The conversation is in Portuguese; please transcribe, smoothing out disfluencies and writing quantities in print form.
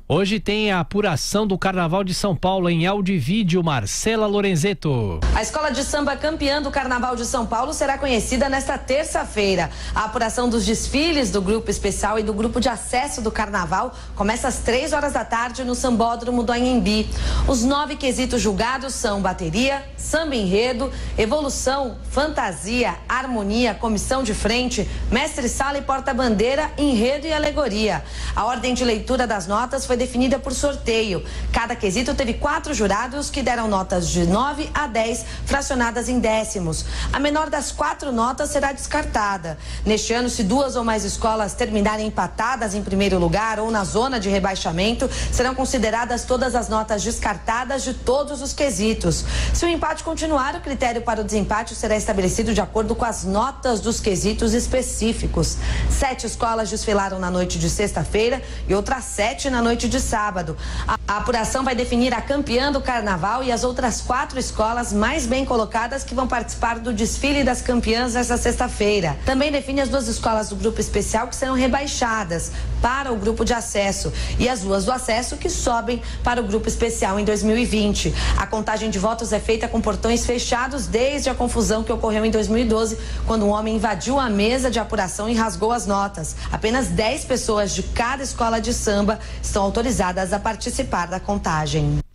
Hoje tem a apuração do Carnaval de São Paulo em áudio e vídeo. Marcela Lorenzetto. A escola de samba campeã do Carnaval de São Paulo será conhecida nesta terça-feira. A apuração dos desfiles do grupo especial e do grupo de acesso do Carnaval começa às 3 horas da tarde no Sambódromo do Anhembi. Os 9 quesitos julgados são bateria, samba enredo, evolução, fantasia, harmonia, comissão de frente, mestre-sala e porta-bandeira, enredo e alegoria. A ordem de leitura das notas foi definida por sorteio. Cada quesito teve 4 jurados que deram notas de 9 a 10, fracionadas em décimos. A menor das 4 notas será descartada. Neste ano, se 2 ou mais escolas terminarem empatadas em primeiro lugar ou na zona de rebaixamento, serão consideradas todas as notas descartadas de todos os quesitos. Se o empate continuar, o critério para o desempate será estabelecido de acordo com as notas dos quesitos específicos. 7 escolas desfilaram na noite de sexta-feira e outras 7 na noite de sábado. A apuração vai definir a campeã do Carnaval e as outras 4 escolas mais bem colocadas que vão participar do desfile das campeãs nesta sexta-feira. Também define as 2 escolas do grupo especial que serão rebaixadas para o grupo de acesso e as 2 do acesso que sobem para o grupo especial em 2020. A contagem de votos é feita com portões fechados desde a confusão que ocorreu em 2012, quando um homem invadiu a mesa de apuração e rasgou as notas. Apenas 10 pessoas de cada escola de samba estão autorizadas a participar da contagem.